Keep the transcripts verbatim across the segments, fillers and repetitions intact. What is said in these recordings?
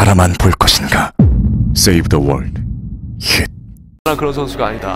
바라만 볼 것인가? Save the world. 힛. 그런 선수가 아니다.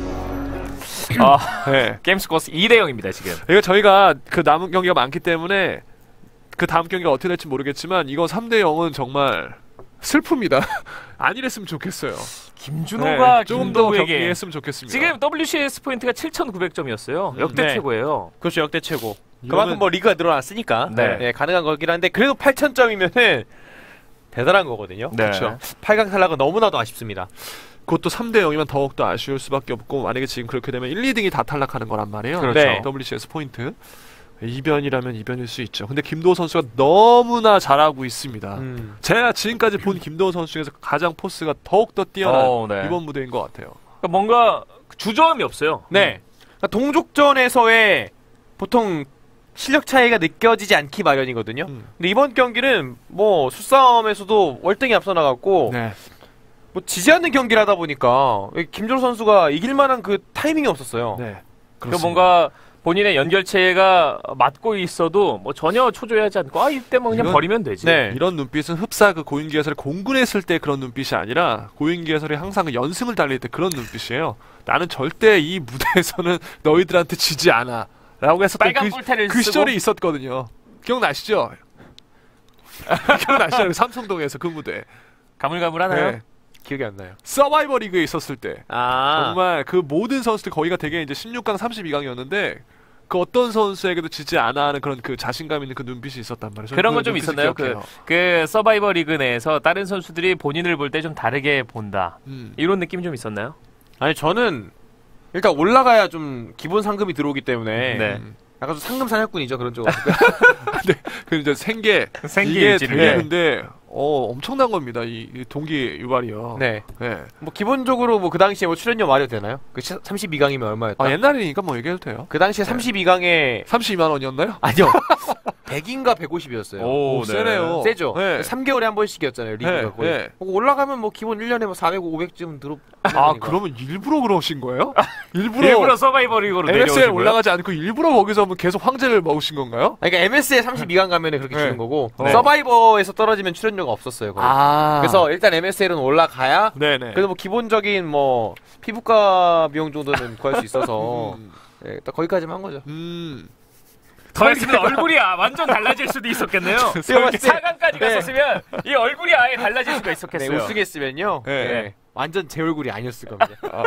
아, 네. 게임 스코어 이 대 영입니다 지금. 이거 저희가 그 남은 경기가 많기 때문에 그 다음 경기가 어떻게 될지 모르겠지만 이거 삼 대 영은 정말 슬픕니다. 안 이랬으면 좋겠어요. 김준호가 네, 좀 더 김도우에게 경기했으면 좋겠습니다. 지금 더블유씨에스 포인트가 칠천구백 점이었어요. 역대 네. 최고예요. 그렇죠, 역대 최고. 이거는- 그만큼 뭐 리그가 늘어났으니까 네. 네, 가능한 거긴 한데 그래도 팔천 점이면은 대단한 거거든요. 네. 그렇죠. 팔 강 탈락은 너무나도 아쉽습니다. 그것도 삼 대 영이면 더욱더 아쉬울 수밖에 없고 만약에 지금 그렇게 되면 일, 이 등이 다 탈락하는 거란 말이에요. 그렇죠. 네. 더블유씨에스 포인트. 이변이라면 이변일 수 있죠. 근데 김도호 선수가 너무나 잘하고 있습니다. 음. 제가 지금까지 본 김도호 선수 중에서 가장 포스가 더욱더 뛰어난 어, 네. 이번 무대인 것 같아요. 그러니까 뭔가 주저함이 없어요. 네. 그러니까 동족전에서의 보통 실력 차이가 느껴지지 않기 마련이거든요. 음. 근데 이번 경기는 뭐 수싸움에서도 월등히 앞서 나갔고 네. 뭐 지지 않는 경기를 하다 보니까 김준호 선수가 이길 만한 그 타이밍이 없었어요. 네. 그러니까 뭔가 본인의 연결체가 맞고 있어도 뭐 전혀 초조해하지 않고 아 이때 뭐 그냥 이건- 버리면 되지. 네. 이런 눈빛은 흡사 그 고인기 해설이 공군했을 때 그런 눈빛이 아니라 고인기 해설이 항상 그 연승을 달릴 때 그런 눈빛이에요. 나는 절대 이 무대에서는 너희들한테 지지 않아 라고 했었던 빨간 그, 뿔테를 그 쓰고 시절이 있었거든요. 기억나시죠? 기억나시죠? 삼성동에서 그 무대. 가물가물하나요? 네. 기억이 안 나요. 서바이버 리그에 있었을 때 아. 정말 그 모든 선수들 거기가 되게 이제 십육 강 삼십이 강이었는데 그 어떤 선수에게도 지지 않아 하는 그런 그 자신감 있는 그 눈빛이 있었단 말이에요. 그런 그 건 좀 눈빛을 있었나요? 그, 기억해요. 그 서바이버 리그 내에서 다른 선수들이 본인을 볼 때 좀 다르게 본다. 음. 이런 느낌이 좀 있었나요? 아니 저는 일단 올라가야 좀 기본 상금이 들어오기 때문에 네. 음. 약간 좀 상금 사냥꾼이죠 그런 쪽. 그 이제 생계 생기 이게 일지를. 되게 네. 근데 어 엄청난 겁니다. 이, 이 동기 유발이요. 네. 네. 뭐 기본적으로 뭐 그 당시에 뭐 출연료 말해도 되나요? 그 삼십이 강이면 얼마였다? 아 옛날이니까 뭐 얘기해도 돼요. 그 당시에 네. 삼십이 강에 삼십이만 원이었나요? 아니요. 백인가 백오십이었어요. 오, 오, 세네요. 세죠? 네. 삼 개월에 한 번씩이었잖아요, 리그가 네, 거의. 네. 뭐 올라가면 뭐 기본 일 년에 뭐 사백, 오백쯤 들어. 아 그러면 일부러 그러신 거예요? 일부러, 일부러 서바이버 리그로 엠에스엘 내려오신 거예요? 올라가지 않고 일부러 거기서 뭐 계속 황제를 먹으신 건가요? 아니, 그러니까 엠에스에 삼십이 강 가면은 그렇게 네. 주는 거고 네. 서바이버에서 떨어지면 출연료가 없었어요. 거의. 아 그래서 일단 엠에스엘은 올라가야 네네. 그래도 뭐 기본적인 뭐 피부과 비용 정도는 구할 수 있어서 음. 네, 딱 거기까지만 한 거죠. 음. 더 했으면 얼굴이 아, 완전 달라질 수도 있었겠네요. 제가 봤을 때- 사 강까지 네. 갔었으면 이 얼굴이 아예 달라질 수가 네, 있었겠어요. 우승했으면 네. 네, 완전 제 얼굴이 아니었을 겁니다. 아.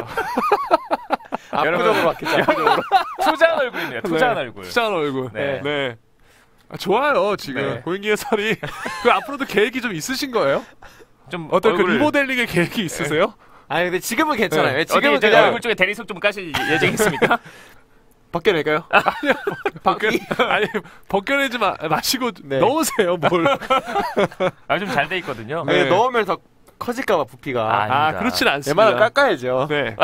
압구정으로 왔겠죠. 압구정으로. 투자한 얼굴이네요. 투자한 네. 얼굴. 투자한 얼굴. 네. 네. 아, 좋아요 지금 네. 고인기 해설이 그 앞으로도 계획이 좀 있으신 거예요? 좀 어떤 그 얼굴을- 리모델링의 계획이 있으세요? 아니 근데 지금은 괜찮아요. 네. 지금은 어디 그냥 얼굴 쪽에 대리석 좀 까실 예정이 있습니까? 벗겨낼까요? 벗겨 아니 벗겨내지 마, 마시고 네. 넣으세요 뭘? 아, 좀 잘 돼 있거든요. 네, 네. 넣으면 더 커질까봐 부피가. 아, 아 아닙니다. 그렇진 않습니다. 웬만하면 깎아야죠. 네.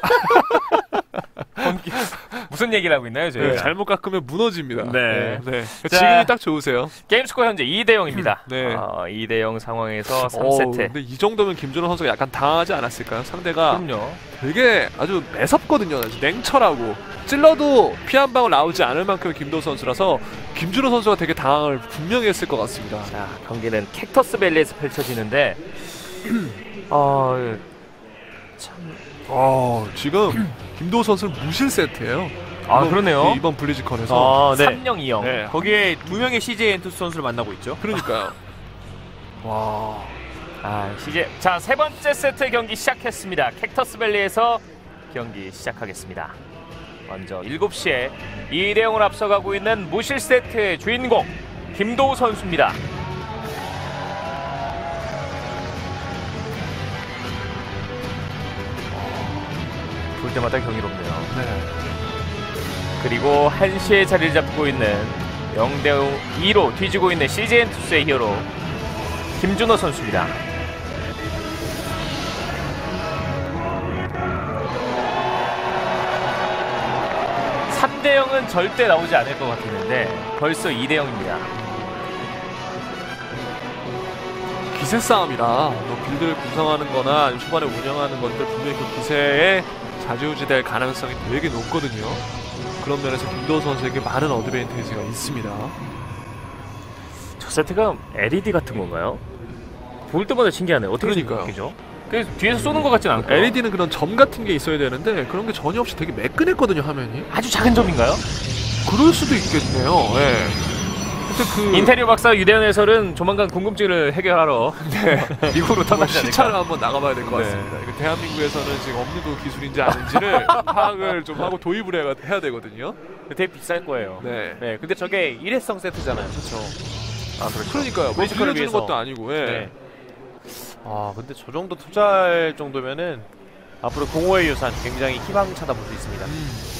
무슨 얘기를 하고 있나요, 네, 저희가? 잘못 깎으면 무너집니다. 네. 네. 자. 지금이 딱 좋으세요. 게임 스코어 현재 이 대 영입니다. 네. 어, 이 대 영 상황에서 삼 어우, 세트. 근데 이 정도면 김준호 선수가 약간 당하지 않았을까요? 상대가 그럼요. 되게 아주 매섭거든요. 아주 냉철하고 찔러도 피 한 방울 나오지 않을 만큼 김도호 선수라서 김준호 선수가 되게 당황을 분명히 했을 것 같습니다. 자, 경기는 캡터스 밸리에서 펼쳐지는데 어, 참 어, 지금 김도호 선수는 무실 세트예요. 아, 이번- 그러네요. 이번 블리즈컨에서. 아, 네. 삼 영 이 영. 네. 거기에 두 명의 씨제이 엔투스 선수를 만나고 있죠. 그러니까요. 와. 아, 이제 자, 세 번째 세트 경기 시작했습니다. 캡터스 밸리에서 경기 시작하겠습니다. 먼저 일곱 시에 이 대 영을 앞서가고 있는 무실 세트의 주인공 김도우 선수입니다. 볼 때마다 경이롭네요. 네. 그리고 한 시에 자리를 잡고 있는 영 대 이로 뒤지고 있는 씨제이 엔투스의 히어로 김준호 선수입니다. 삼 대 영은 절대 나오지 않을 것 같았는데 벌써 이 대 영입니다. 기세 싸움이라 뭐 빌드를 구성하는 거나 아니면 초반에 운영하는 것들 분명히 그 기세에 좌지우지될 가능성이 되게 높거든요. 그런 면에서 김도호 선수에게 많은 어드밴티지가 있습니다. 저 세트가 엘이디 같은 건가요? 볼 때마다 신기하네요. 어떻게 그러니까요. 생각이죠? 그래서 뒤에서 쏘는 것 같진 않고. 엘이디는 그런 점 같은 게 있어야 되는데 그런 게 전혀 없이 되게 매끈했거든요, 화면이. 아주 작은 점인가요? 그럴 수도 있겠네요. 예. 근데 그 인테리어 박사 유대현 해설은 조만간 궁금증을 해결하러 네. 미국으로 떠나지 않을까. 시차를 한번 나가봐야 될 것 네. 같습니다. 이거 대한민국에서는 지금 업무도 기술인지 아닌지를 파악을 좀 하고 도입을 해야, 해야 되거든요. 되게 비쌀 거예요. 네. 네, 근데 저게 일회성 세트잖아요. 그렇죠. 아, 그렇죠. 그러니까요. 뭐 뮤지컬을 빌려주는 위해서. 것도 아니고. 예. 네. 아, 근데 저 정도 투자할 정도면은 앞으로 공허의 유산 굉장히 희망차다 볼 수 있습니다. 음.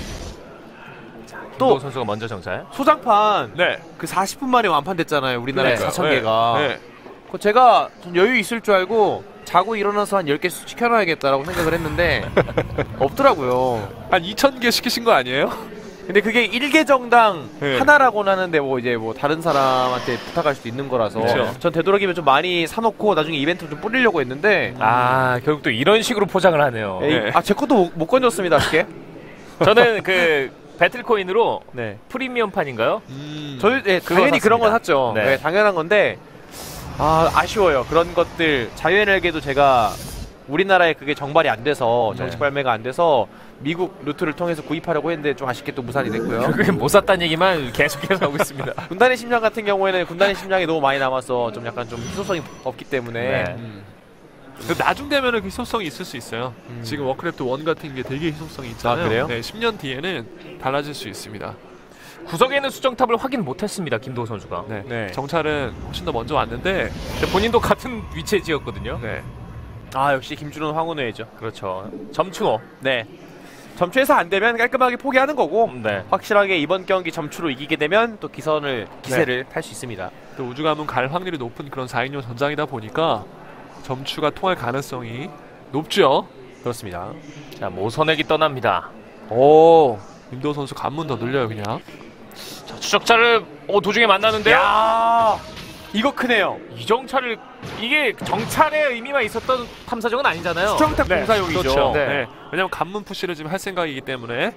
또 선수가 먼저 정찰. 소장판 네. 그 사십 분 만에 완판됐잖아요. 우리나라에 그러니까요. 사천 개가. 네. 그 제가 좀 여유 있을 줄 알고 자고 일어나서 한 열 개씩 시켜놔야겠다라고 생각을 했는데 없더라고요. 한 이천 개 시키신 거 아니에요? 근데 그게 일 계정당 네. 하나라고 하는데 뭐 이제 뭐 다른 사람한테 부탁할 수도 있는 거라서 그쵸. 전 되도록이면 좀 많이 사놓고 나중에 이벤트 좀 뿌리려고 했는데 아, 결국 또 이런 식으로 포장을 하네요. 네. 아, 제 것도 못, 못 건졌습니다. 아쉽게. 저는 그 배틀코인으로 네. 프리미엄판인가요? 음. 저희 네, 그거 당연히 그런 건 샀습니다. 샀죠. 네. 네, 당연한 건데 아, 아쉬워요. 그런 것들 자유엔엘계도 제가 우리나라에 그게 정발이 안 돼서 정식 네. 발매가 안 돼서 미국 루트를 통해서 구입하려고 했는데 좀 아쉽게 또 무산이 됐고요. 결국에 못 샀다는 얘기만 계속해서 하고 있습니다. 군단의 심장 같은 경우에는 군단의 심장이 너무 많이 남아서 좀 약간 좀 희소성이 없기 때문에 네. 음. 나중 되면은 그 희소성이 있을 수 있어요. 음. 지금 워크래프트 일 같은 게 되게 희소성이 있잖아요. 아, 그래요? 네, 십 년 뒤에는 달라질 수 있습니다. 구석에 있는 수정탑을 확인 못했습니다. 김도호 선수가. 네. 네. 정찰은 훨씬 더 먼저 왔는데 근데 본인도 같은 위치에 지었거든요. 네. 아, 역시 김준호는 황운우회죠. 그렇죠. 점추어. 네. 점추에서 안 되면 깔끔하게 포기하는 거고 네. 확실하게 이번 경기 점추로 이기게 되면 또 기선을 기세를 탈 수 있습니다. 또 우주 가문 갈 확률이 높은 그런 사 인용 전장이다 보니까 점추가 통할 가능성이 높죠. 그렇습니다. 자, 모선액이 떠납니다. 오, 김도호 선수 관문 더 늘려요 그냥. 자, 추적자를 어, 도중에 만나는데요. 야, 이거 크네요. 이정찰을 이게 정찰의 의미만 있었던 탐사정은 아니잖아요. 수정탑 네, 공사용이죠. 그렇죠. 네. 네. 왜냐면 관문 푸시를 지금 할 생각이기 때문에.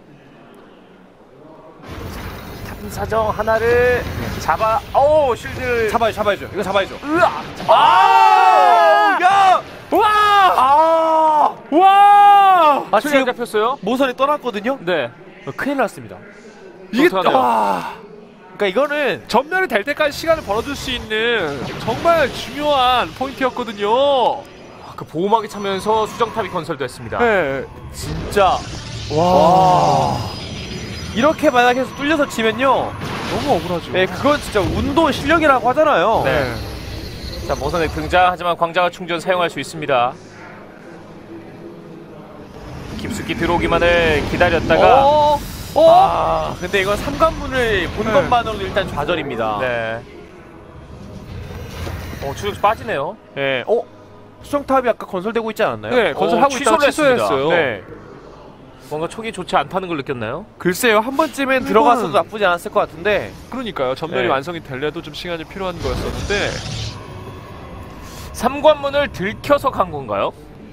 탐사정 하나를 잡아. 오, 실드를 잡아요, 잡아야죠. 이거 잡아야죠. 으아! 아! 야! 와! 아! 와! 아, 지금 지금 잡혔어요? 모선이 떠났거든요. 네. 어, 큰일 났습니다. 이게 어떡하네요. 와, 그러니까 이거는 전멸이 될 때까지 시간을 벌어줄 수 있는 정말 중요한 포인트였거든요. 그 보호막이 차면서 수정탑이 건설됐습니다. 네. 진짜 와. 이렇게 만약에 해서 뚫려서 치면요. 너무 억울하죠. 네, 그건 진짜 운도 실력이라고 하잖아요. 네. 자, 모선액 등장. 하지만 광자가 충전 사용할 수 있습니다. 깊숙이 들어오기만을 기다렸다가 어? 어? 아, 근데 이건 삼관문을 본 네. 것만으로도 일단 좌절입니다. 네. 어, 추적 빠지네요. 네. 어? 수정탑이 아까 건설되고 있지 않았나요? 네, 건설하고 어, 있다가 취소를 했습니다. 취소했어요. 네. 뭔가 촉이 좋지 않다는 걸 느꼈나요? 글쎄요, 한 번쯤엔 들어가서도 나쁘지 않았을 것 같은데. 그러니까요. 전멸이 네. 완성이 되려도 좀 시간이 필요한 거였었는데. 삼관문을 들켜서 간 건가요?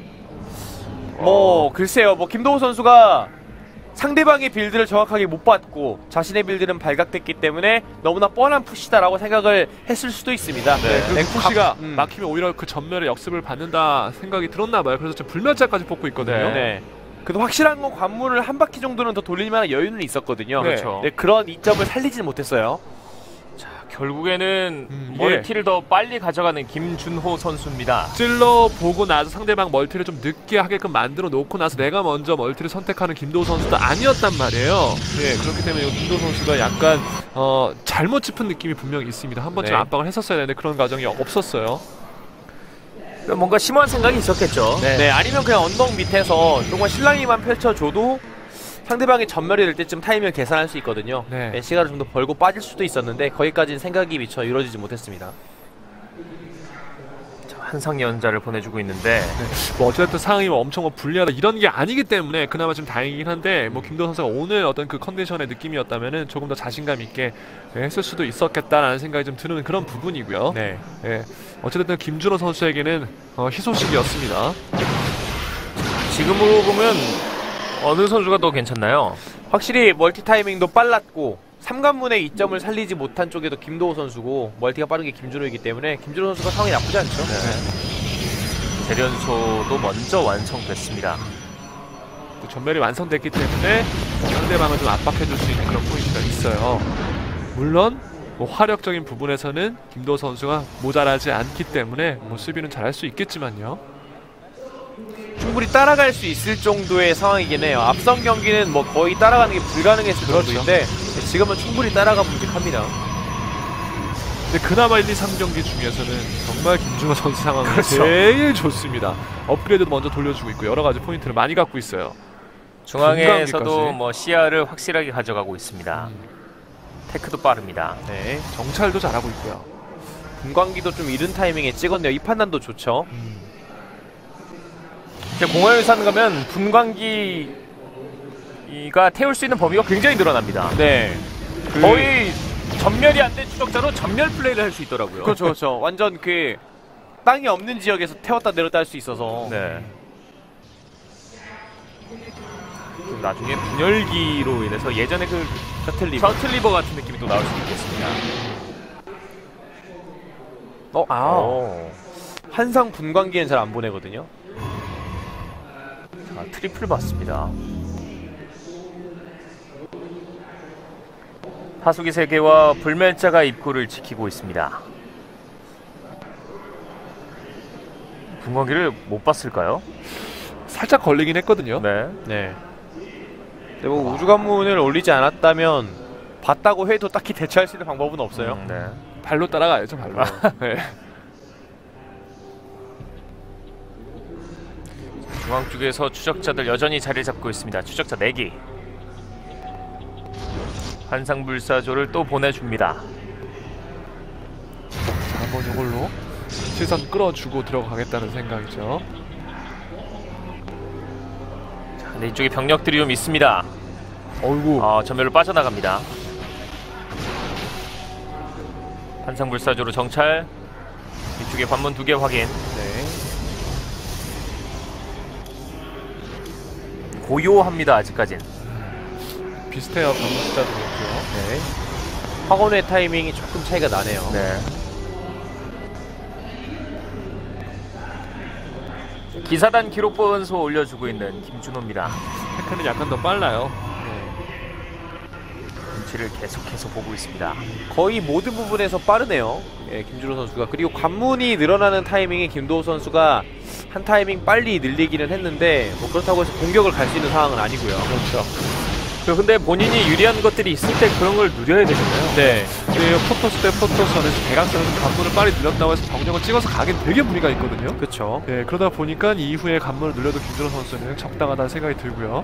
뭐 글쎄요, 뭐 김도호 선수가 상대방의 빌드를 정확하게 못 봤고 자신의 빌드는 발각됐기 때문에 너무나 뻔한 푸시다라고 생각을 했을 수도 있습니다. 네, 그 푸시가 음. 막히면 오히려 그 전멸의 역습을 받는다 생각이 들었나 봐요. 그래서 지금 불멸자까지 뽑고 있거든요. 네. 네. 그래도 확실한 건 관문을 한 바퀴 정도는 더 돌릴 만한 여유는 있었거든요. 그렇죠. 네, 그런 이점을 살리지는 못했어요. 자, 결국에는 음, 멀티를 더 빨리 가져가는 김준호 선수입니다. 찔러 보고 나서 상대방 멀티를 좀 늦게 하게끔 만들어 놓고 나서 내가 먼저 멀티를 선택하는 김도호 선수도 아니었단 말이에요. 네, 그렇기 때문에 김도호 선수가 약간 어, 잘못 짚은 느낌이 분명히 있습니다. 한 번쯤 네. 압박을 했었어야 되는데 그런 과정이 없었어요. 뭔가 심오한 생각이 있었겠죠. 네. 네, 아니면 그냥 언덕 밑에서 조금 실랑이만 펼쳐줘도 상대방이 전멸이 될 때쯤 타이밍을 계산할 수 있거든요. 네. 네, 시간을 좀 더 벌고 빠질 수도 있었는데 거기까지는 생각이 미처 이루어지지 못했습니다. 자, 한상연자를 보내주고 있는데 뭐 어쨌든 상황이 뭐 엄청 뭐 불리하다 이런 게 아니기 때문에 그나마 좀 다행이긴 한데 뭐 김도호 선수가 오늘 어떤 그 컨디션의 느낌이었다면은 조금 더 자신감 있게 했을 수도 있었겠다라는 생각이 좀 드는 그런 부분이고요. 네. 예. 어쨌든 김준호 선수에게는 어, 희소식이었습니다. 지금으로 보면 어느 선수가 더 괜찮나요? 확실히 멀티 타이밍도 빨랐고 삼관문의 이점을 살리지 못한 쪽에도 김도호 선수고 멀티가 빠른 게 김준호이기 때문에 김준호 선수가 상황이 나쁘지 않죠. 네. 재련소도 먼저 완성됐습니다. 또 전멸이 완성됐기 때문에 상대방을 좀 압박해줄 수 있는 그런 포인트가 있어요. 물론 뭐 화력적인 부분에서는 김도호 선수가 모자라지 않기 때문에 뭐 수비는 잘할 수 있겠지만요. 충분히 따라갈 수 있을 정도의 상황이긴 해요. 앞선 경기는 뭐 거의 따라가는 게 불가능했을 그렇죠. 정도인데 지금은 충분히 따라가 묵직합니다. 근데 그나마 일, 이, 삼 경기 중에서는 정말 김준호 선수 상황이 그렇죠. 제일 좋습니다. 업그레이드도 먼저 돌려주고 있고 여러 가지 포인트를 많이 갖고 있어요. 중앙에서도 분광기까지. 뭐 시야를 확실하게 가져가고 있습니다. 음. 테크도 빠릅니다. 네. 정찰도 잘하고 있고요. 분광기도 좀 이른 타이밍에 찍었네요. 이 판단도 좋죠. 음. 공허유산 가면 분광기가 태울 수 있는 범위가 굉장히 늘어납니다. 네. 그... 거의 전멸이 안 된 추적자로 전멸 플레이를 할 수 있더라고요. 그렇죠, 그렇죠. 완전 그 땅이 없는 지역에서 태웠다 내렸다 할 수 있어서. 네. 좀 나중에 분열기로 인해서 예전에 그 셔틀리버, 셔틀리버 같은 느낌이 또 나올 수 있겠습니다. 어, 아. 오. 한상 분광기는 잘 안 보내거든요. 자, 트리플 봤습니다. 파수기 세계와 불멸자가 입구를 지키고 있습니다. 분광기를 못 봤을까요? 살짝 걸리긴 했거든요. 네. 네. 근데 뭐 우주관문을 올리지 않았다면 봤다고 해도 딱히 대처할 수 있는 방법은 없어요. 음, 네. 발로 따라가야죠, 발로. 네. 중앙 쪽에서 추적자들 여전히 자리 잡고 있습니다. 추적자 네 기. 환상불사조를 또 보내줍니다. 자, 한번 이걸로 시선 끌어주고 들어가겠다는 생각이죠. 자, 근데 이쪽에 병력들이 좀 있습니다. 어이구. 어, 전멸로 빠져나갑니다. 환상불사조로 정찰. 이쪽에 관문 두 개 확인. 네. 고요합니다. 아직까진. 비슷해요. 방금 숫자도 그렇고요. 네. 확원의 타이밍이 조금 차이가 나네요. 네. 기사단 기록 보면서 올려주고 있는 김준호입니다. 테크는 약간 더 빨라요. 눈치를 계속해서 보고 있습니다. 거의 모든 부분에서 빠르네요. 예, 김준호 선수가. 그리고 관문이 늘어나는 타이밍에 김도호 선수가 한 타이밍 빨리 늘리기는 했는데 뭐 그렇다고 해서 공격을 갈 수 있는 상황은 아니고요. 그렇죠. 근데 본인이 유리한 것들이 있을 때 그런 걸 누려야 되잖아요. 네. 근데 포토스 대 포토선에서 대각선에서 관문을 빨리 늘렸다고 해서 병력을 찍어서 가긴 되게 무리가 있거든요. 그렇죠. 네, 그러다 보니까 이후에 관문을 늘려도 김준호 선수는 적당하다는 생각이 들고요.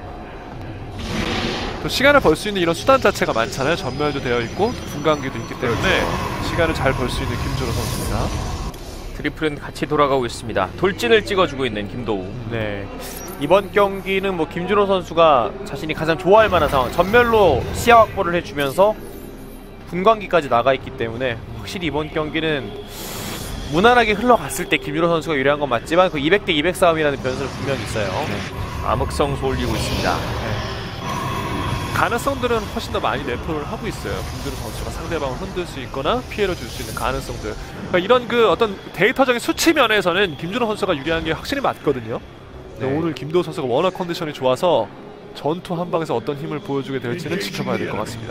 또 시간을 벌 수 있는 이런 수단 자체가 많잖아요. 전멸도 되어 있고 분광기도 있기 때문에 시간을 잘 벌 수 있는 김준호 선수입니다. 트리플은 같이 돌아가고 있습니다. 돌진을 찍어주고 있는 김도우. 네. 이번 경기는 뭐 김준호 선수가 자신이 가장 좋아할 만한 상황, 전멸로 시야 확보를 해주면서 분광기까지 나가 있기 때문에 확실히 이번 경기는 무난하게 흘러갔을 때 김준호 선수가 유리한 건 맞지만 그 이백 대 이백 싸움이라는 변수는 분명히 있어요. 네. 암흑성소 올리고 있습니다. 가능성들은 훨씬 더 많이 내포를 하고 있어요. 김준호 선수가 상대방을 흔들 수 있거나 피해를 줄 수 있는 가능성들. 그러니까 이런 그 어떤 데이터적인 수치 면에서는 김준호 선수가 유리한 게 확실히 맞거든요. 네. 오늘 김도호 선수가 워낙 컨디션이 좋아서 전투 한 방에서 어떤 힘을 보여주게 될지는 지켜봐야 될 것 같습니다.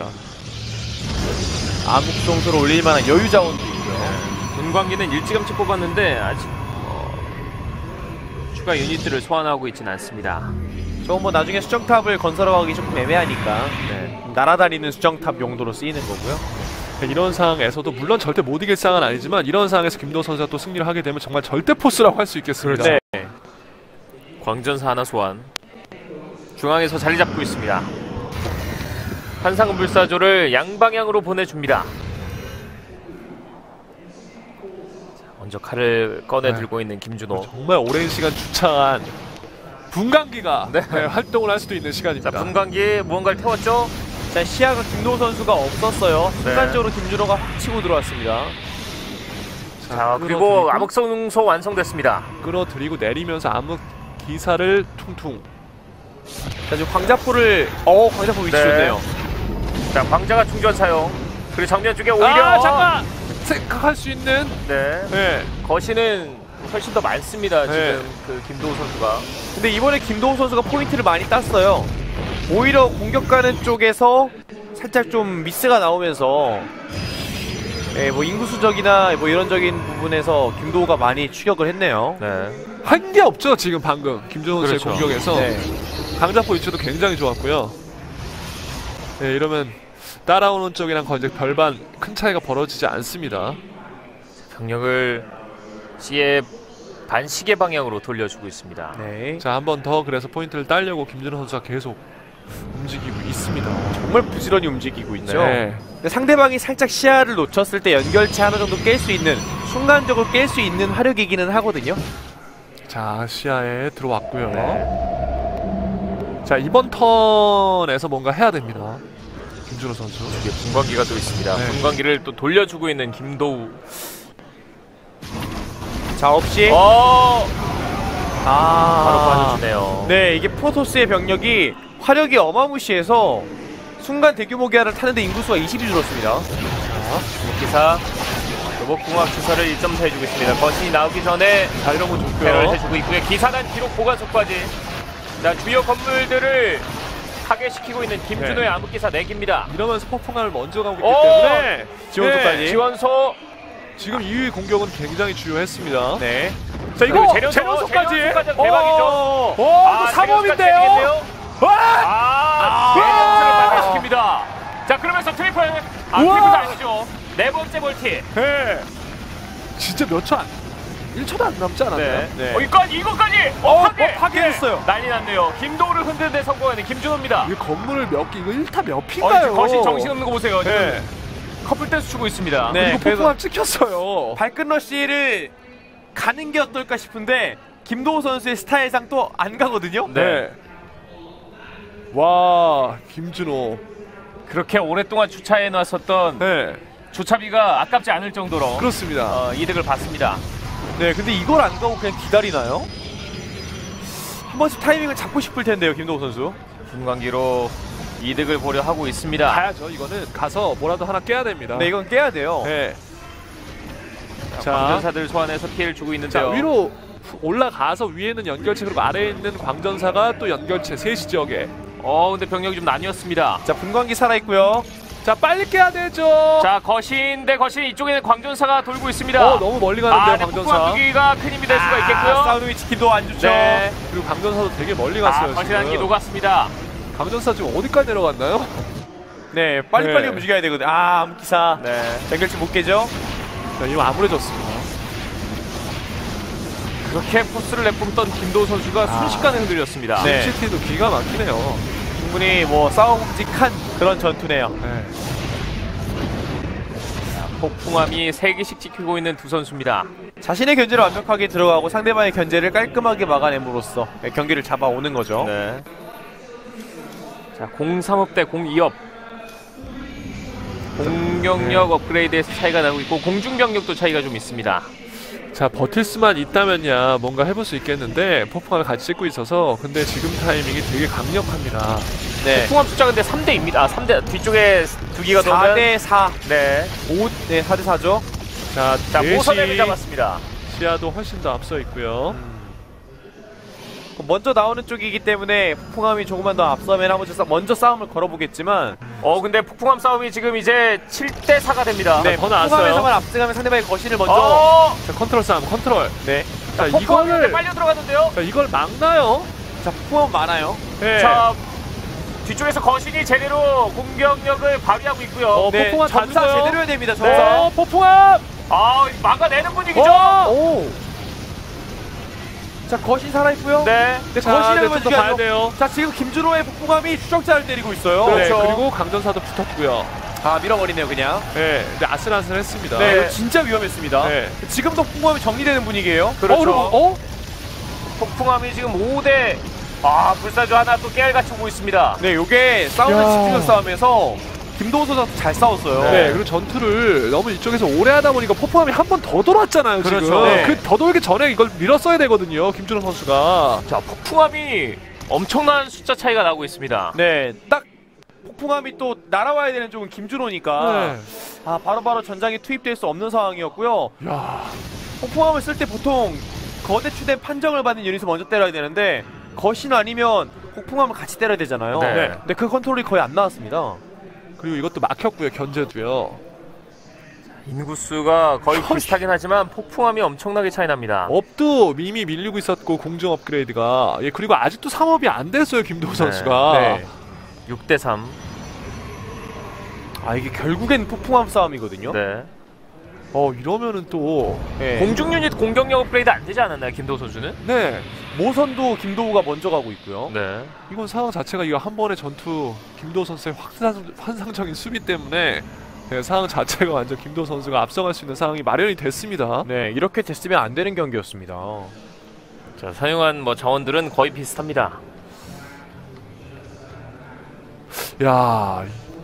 암흑성소를 올릴 만한 여유 자원도 있고요. 분광기는 일찌감치 뽑았는데 아직 어, 추가 유닛들을 소환하고 있지는 않습니다. 저건 뭐 나중에 수정탑을 건설하기 조금 애매하니까 네. 날아다니는 수정탑 용도로 쓰이는 거고요. 이런 상황에서도 물론 절대 못 이길 상황은 아니지만 이런 상황에서 김도호 선수가 또 승리를 하게 되면 정말 절대 포스라고 할 수 있겠습니다. 네. 광전사 하나 소환. 중앙에서 자리 잡고 있습니다. 환상불사조를 양방향으로 보내줍니다. 자, 먼저 칼을 꺼내 네. 들고 있는 김준호. 정말 오랜 시간 주창한 분광기가 네. 네, 활동을 할 수도 있는 자, 시간입니다. 분광기 무언가를 태웠죠? 자, 시야가 김도호 선수가 없었어요. 순간적으로 김준호가 확 치고 들어왔습니다. 자, 그리고 암흑성소 완성됐습니다. 끌어들이고 내리면서 암흑 기사를 퉁퉁. 자, 지금 광자포를 어 광자포 위치 네. 좋네요. 자, 광자가 충전 사용. 그리고 정면 쪽에 오히려 아 잠깐 생각할 수 있는. 네. 네. 거신은 훨씬 더 많습니다. 네. 지금 그 김도우 선수가. 근데 이번에 김도우 선수가 포인트를 많이 땄어요. 오히려 공격 가는 쪽에서 살짝 좀 미스가 나오면서 예, 뭐 인구수적이나 뭐 이런적인 부분에서 김도우가 많이 추격을 했네요. 네. 한 게 없죠 지금 방금 김준호 선수의 그렇죠. 공격에서. 네. 강자포 위치도 굉장히 좋았고요. 네, 이러면 따라오는 쪽이랑 거의 이제 별반 큰 차이가 벌어지지 않습니다. 병력을 C의 반시계 방향으로 돌려주고 있습니다. 네. 자, 한 번 더 그래서 포인트를 따려고 김준호 선수가 계속 움직이고 있습니다. 정말 부지런히 움직이고 있죠. 네. 근데 상대방이 살짝 시야를 놓쳤을 때 연결체 하나 정도 깰 수 있는, 순간적으로 깰 수 있는 화력이기는 하거든요. 자, 시야에 들어왔고요. 네. 자, 이번 턴에서 뭔가 해야 됩니다. 김준호 선수. 이게 분광기가 또 있습니다. 네. 분광기를 또 돌려주고 있는 김도우. 자, 없이 어, 아, 바로 빠져주네요. 네, 이게 프로토스의 병력이 화력이 어마무시해서 순간 대규모 기아를 타는데 인구수가 이십이 줄었습니다. 기사 로봇공학 주사를 일 점 사 해주고 있습니다. 거신이 나오기 전에 자, 이런 건 배를 좋고요. 해주고 있고요. 기사단 기록 보관소까지. 자, 주요 건물들을 파괴시키고 있는 김준호의 네. 암흑기사 네 기입니다. 이러면서 폭풍함을 먼저 가고 있기 오! 때문에 지원소까지. 네, 지원소. 지금 이 위 공격은 굉장히 주요했습니다. 네. 자, 이거 재련소, 재련소까지. 재련소까지 대박이죠. 오, 아, 이거 삼업인데요. 아, 재련소를 파괴시킵니다. 자, 그러면서 트리플. 아, 우와! 트리플도 아니죠. 네 번째 멀티. 네. 진짜 몇 초 안, 일 초도 안 남지 않았나요? 네. 네. 어, 이까지 이거까지. 어, 어, 파괴. 어, 파괴했어요. 난리 났네요. 김도우를 흔드는 데 성공하는 김준호입니다. 이 건물을 몇 개, 이거 일 타 몇 어, 피인가요? 지금 거신 정신없는 거 보세요. 지금 네. 커플 댄스 추고 있습니다. 네. 그리고 그래서- 폭풍함 찍혔어요. 발끝 러쉬를 가는 게 어떨까 싶은데 김도우 선수의 스타일상 또 안 가거든요. 네. 와, 김준호. 그렇게 오랫동안 주차해 놨었던 네. 주차비가 아깝지 않을 정도로 그렇습니다. 어, 이득을 봤습니다. 네, 근데 이걸 안 가고 그냥 기다리나요? 한 번씩 타이밍을 잡고 싶을 텐데요, 김도우 선수. 분광기로 이득을 보려 하고 있습니다. 가야죠. 이거는 가서 뭐라도 하나 깨야 됩니다. 네, 이건 깨야 돼요. 네. 자, 자, 광전사들 소환해서 피해를 주고 자, 있는데요. 위로 올라가서 위에는 연결체 그리고 아래에 있는 광전사가 또 연결체 세 시 지역에. 어, 근데 병력이 좀 나뉘었습니다. 자, 분광기 살아있고요. 자, 빨리 깨야 되죠. 자, 거신 대 거신 이쪽에는 광전사가 돌고 있습니다. 어, 너무 멀리 가는데요, 아, 네, 광전사. 폭풍 한기가 큰 힘이 될 수가 아, 있겠고요. 사우드 위치 기도 안 좋죠. 네. 그리고 광전사도 되게 멀리 아, 갔어요. 거신 한기 지금. 녹았습니다. 광전사 지금 어디까지 내려갔나요? 네, 빨리빨리 네. 움직여야 되거든요. 아, 암기사. 네. 연결체 못 깨죠? 자, 이거 암울해졌습니다. 그렇게 포스를 내뿜던 김도우 선수가 아. 순식간에 흔들렸습니다. 네. 심시티도 기가 막히네요. 충분히 뭐 싸움직한 그런 전투네요. 네. 폭풍함이 세 개씩 지키고 있는 두 선수입니다. 자신의 견제를 완벽하게 들어가고 상대방의 견제를 깔끔하게 막아냄으로써 경기를 잡아오는 거죠. 네. 자, 공삼업 대 공이업. 공격력 업그레이드에서 차이가 나고 있고 공중병력도 차이가 좀 있습니다. 자, 버틸 수만 있다면야 뭔가 해볼 수 있겠는데 폭풍함을 같이 찍고 있어서 근데 지금 타이밍이 되게 강력합니다. 네. 폭풍함 숫자 근데 삼 대입니다. 아, 삼 대 뒤쪽에 두 기가 사 돌면 대 사. 네. 오, 네, 사 대 사죠. 자, 자, 넷이 모선액을 잡았습니다. 시야도 훨씬 더 앞서 있고요. 먼저 나오는 쪽이기 때문에 폭풍함이 조금만 더 앞서면 한번 싸- 먼저 싸움을 걸어보겠지만 어, 근데 폭풍함 싸움이 지금 이제 칠 대 사가 됩니다. 네, 더 나왔어요. 폭풍함에서만 앞서가면 상대방의 거신을 먼저 어! 자, 컨트롤 싸움, 컨트롤. 네. 자, 폭풍함이 이거를 빨려 들어가는데요. 자, 이걸 막나요? 자, 폭풍함 많아요. 네. 자, 뒤쪽에서 거신이 제대로 공격력을 발휘하고 있고요. 어, 네, 폭풍함 다 점사 죽어요. 제대로 해야 됩니다. 점사. 어, 폭풍함! 아, 막아내는 분위기죠. 어! 오. 자, 거신 살아있고요. 네. 근데 자, 거신을 네, 먼저 좀더 봐야 죽여야죠. 돼요. 자, 지금 김준호의 폭풍함이 추적자를 때리고 있어요. 네, 그렇죠. 그리고 강전사도 붙었고요. 아, 밀어버리네요, 그냥. 네, 근데 아슬아슬했습니다. 네, 네. 이거 진짜 위험했습니다. 네. 지금도 폭풍함이 정리되는 분위기예요. 그렇죠. 어, 그리고, 어? 폭풍함이 지금 오 대 아, 불사조 하나 또 깨알같이 오고 있습니다. 네, 요게 싸우는 야. 집중력 싸움에서 김도우 선수가 잘 싸웠어요. 네, 그리고 전투를 너무 이쪽에서 오래 하다 보니까 폭풍함이 한 번 더 돌았잖아요, 그렇죠. 지금. 네. 그 더 돌기 전에 이걸 밀었어야 되거든요, 김준호 선수가. 자, 폭풍함이 엄청난 숫자 차이가 나고 있습니다. 네, 딱 폭풍함이 또 날아와야 되는 쪽은 김준호니까 네. 아 바로바로 전장에 투입될 수 없는 상황이었고요. 야, 폭풍함을 쓸 때 보통 거대 추된 판정을 받는 유닛을 먼저 때려야 되는데 거신 아니면 폭풍함을 같이 때려야 되잖아요. 네. 근데 그 컨트롤이 거의 안 나왔습니다. 그리고 이것도 막혔고요. 견제도요. 인구수가 거의 비슷하긴 하지만 폭풍함이 엄청나게 차이 납니다. 업도 이미 밀리고 있었고 공중 업그레이드가 예 그리고 아직도 삼 업이 안 됐어요. 김도우 네. 선수가. 네. 육 대 삼. 아 이게 결국엔 폭풍함 싸움이거든요. 네. 어 이러면은 또 네. 공중 유닛 공격력 업그레이드 안 되지 않았나요, 김도우 선수는? 네. 모선도 김도우가 먼저 가고 있고요. 네. 이건 상황 자체가 이거 한 번의 전투 김도우 선수의 확산, 환상적인 수비 때문에 네, 상황 자체가 완전 김도우 선수가 앞서갈 수 있는 상황이 마련이 됐습니다. 네, 이렇게 됐으면 안 되는 경기였습니다. 자, 사용한 뭐 자원들은 거의 비슷합니다. 야,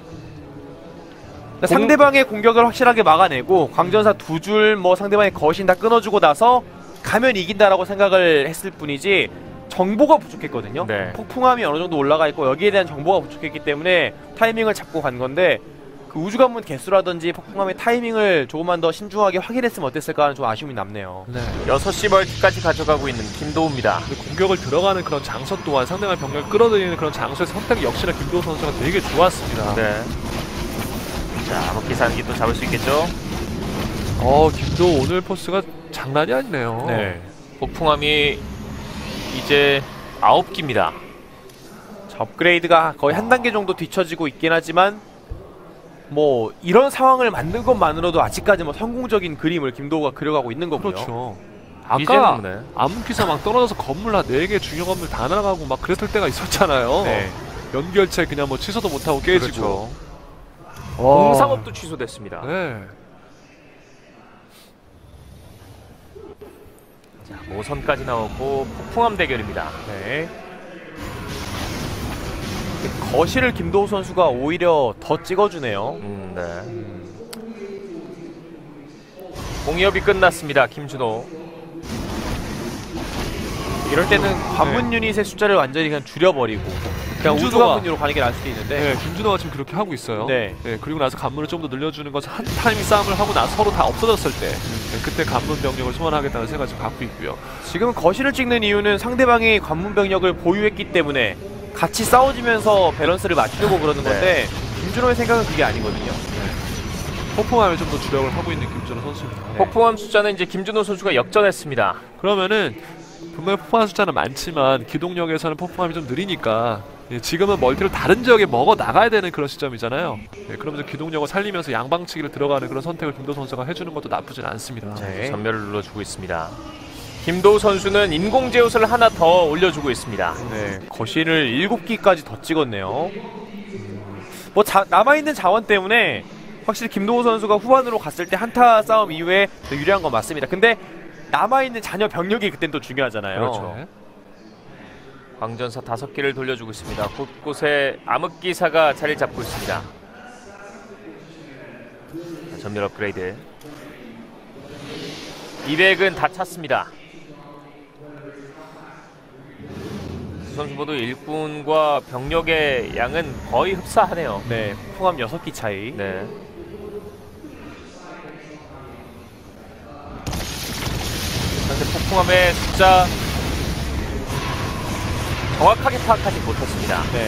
공... 상대방의 공격을 확실하게 막아내고 광전사 두 줄 뭐 상대방의 거신 다 끊어주고 나서 가면 이긴다라고 생각을 했을 뿐이지 정보가 부족했거든요. 네. 폭풍함이 어느 정도 올라가 있고 여기에 대한 정보가 부족했기 때문에 타이밍을 잡고 간 건데 그 우주관문 개수라든지 폭풍함의 타이밍을 조금만 더 신중하게 확인했으면 어땠을까 하는 좀 아쉬움이 남네요. 네. 여섯 시 멀티까지 가져가고 있는 김도우입니다. 공격을 들어가는 그런 장소 또한 상대방 병력을 끌어들이는 그런 장소의 선택 역시나 김도우 선수가 되게 좋았습니다. 네. 자, 암흑기사는 또 잡을 수 있겠죠? 어, 김도우 오늘 포스가 장난이 아니네요. 네. 폭풍함이 이제 아홉 기입니다. 자, 업그레이드가 거의 한 단계 정도 뒤처지고 있긴 하지만 뭐 이런 상황을 만든 것만으로도 아직까지 뭐 성공적인 그림을 김도우가 그려가고 있는 거고요. 그렇죠. 이제는 아까 네. 암흑기사 막 떨어져서 건물 한 네 개 중요 건물 다 날아가고 막 그랬을 때가 있었잖아요. 네. 연결체 그냥 뭐 취소도 못하고 깨지고. 그렇죠. 와. 공상업도 취소됐습니다. 네. 자, 모선까지 나오고 폭풍함 대결입니다. 네. 거실을 김도우 선수가 오히려 더 찍어주네요. 음, 네. 공이업이 끝났습니다. 김준호. 이럴 때는 관문 네. 유닛의 숫자를 완전히 그냥 줄여버리고 그냥 김준호가- 우주 관문으로 가는 게 나을 수도 있는데 네, 김준호가 지금 그렇게 하고 있어요. 네. 네, 그리고 나서 관문을 좀 더 늘려주는 것은 한 타이밍 싸움을 하고 나서 서로 다 없어졌을 때 네, 그때 관문 병력을 소환하겠다는 생각을 지금 갖고 있고요. 지금 거실을 찍는 이유는 상대방이 관문 병력을 보유했기 때문에 같이 싸워주면서 밸런스를 맞추려고 그러는 네. 건데 김준호의 생각은 그게 아니거든요. 폭풍함에 좀 더 주력을 하고 있는 김준호 선수입니다. 네. 폭풍함 숫자는 이제 김준호 선수가 역전했습니다. 그러면은 분명히 폭풍함 숫자는 많지만 기동력에서는 폭풍함이 좀 느리니까 예, 지금은 멀티를 다른 지역에 먹어 나가야 되는 그런 시점이잖아요. 예, 그러면서 기동력을 살리면서 양방치기를 들어가는 그런 선택을 김도우 선수가 해주는 것도 나쁘진 않습니다. 네. 전멸을 눌러주고 있습니다. 김도우 선수는 인공제옷을 하나 더 올려주고 있습니다. 네, 거실을 일곱 기까지 더 찍었네요. 음, 뭐 자, 남아있는 자원 때문에 확실히 김도우 선수가 후반으로 갔을 때 한타 싸움 이후에 더 유리한 건 맞습니다. 근데 남아있는 잔여 병력이 그땐 또 중요하잖아요. 그렇죠. 네. 광전사 다섯 개를 돌려주고 있습니다. 곳곳에 암흑기사가 자리를 잡고 있습니다. 자, 전멸 업그레이드. 이백은 다 찼습니다. 두 선수 모두 일꾼과 병력의 양은 거의 흡사하네요. 네, 폭풍함 여섯 기 차이. 네. 현재 폭풍함의 숫자 정확하게 파악하지 못했습니다. 네.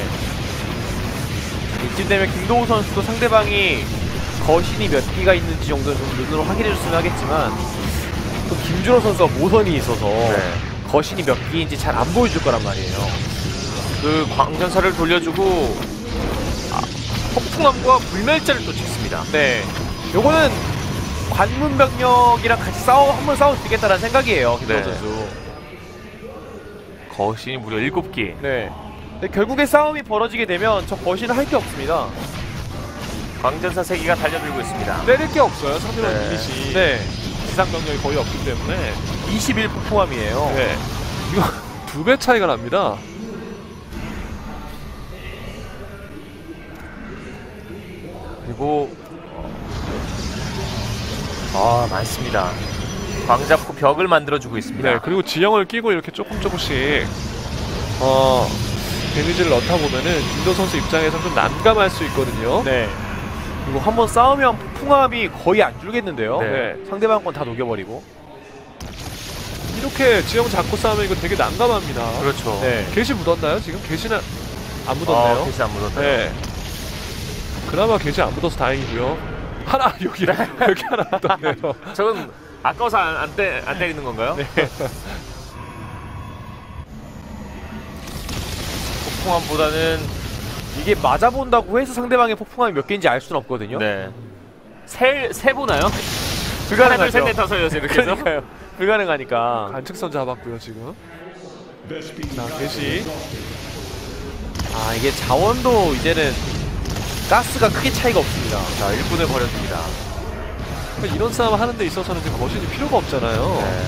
이쯤 되면 김도우 선수도 상대방이 거신이 몇 기가 있는지 정도는 좀 눈으로 확인해줬으면 하겠지만 또 김준호 선수가 모선이 있어서 네. 거신이 몇 기인지 잘 안 보여줄 거란 말이에요. 그 광전사를 돌려주고 아, 폭풍함과 불멸자를 또 찍습니다. 네. 요거는 관문 병력이랑 같이 싸워 한번 싸울 수 있겠다는 생각이에요, 김도우 네. 선수. 거신이 무려 일곱 기. 네. 근데 결국에 싸움이 벌어지게 되면 저 거신은 할 게 없습니다. 광전사 세 기가 달려들고 있습니다. 때릴 게 없어요. 상대방 네. 유닛이 네. 지상 병력이 거의 없기 때문에 이십일 폭풍함이에요. 네. 이거 두 배 차이가 납니다. 그리고 아 많습니다. 광 잡고 벽을 만들어주고 있습니다. 네, 그리고 지형을 끼고 이렇게 조금 조금씩 어 데미지를 넣다 보면은 김도 선수 입장에서 좀 난감할 수 있거든요. 네. 그리고 한번 싸우면 폭풍함이 거의 안 줄겠는데요. 네. 상대방 건 다 녹여버리고. 이렇게 지형 잡고 싸우면 이거 되게 난감합니다. 그렇죠. 네. 게시 묻었나요? 지금 게시는 안 묻었네요. 아, 게시 안 묻었네요. 네. 그나마 게시 안 묻어서 다행이고요. 하나 여기 여기 하나 묻었네요. 저건 아까워서 안, 안, 때, 안 때리는 건가요? 네. 폭풍함보다는 이게 맞아본다고 해서 상대방의 폭풍함이 몇 개인지 알 수는 없거든요. 네. 세, 세 보나요? 불가능하죠. 하나, 둘, 셋, 넷, 다섯, 여섯 이렇게 해서? 그러니까요. 불가능하니까. 관측선 잡았고요 지금. 자 게시. 아 이게 자원도 이제는 가스가 크게 차이가 없습니다. 자, 일 분을 버려줍니다. 그러니까 이런 싸움 하는 데 있어서는 이제 거신이 필요가 없잖아요. 네.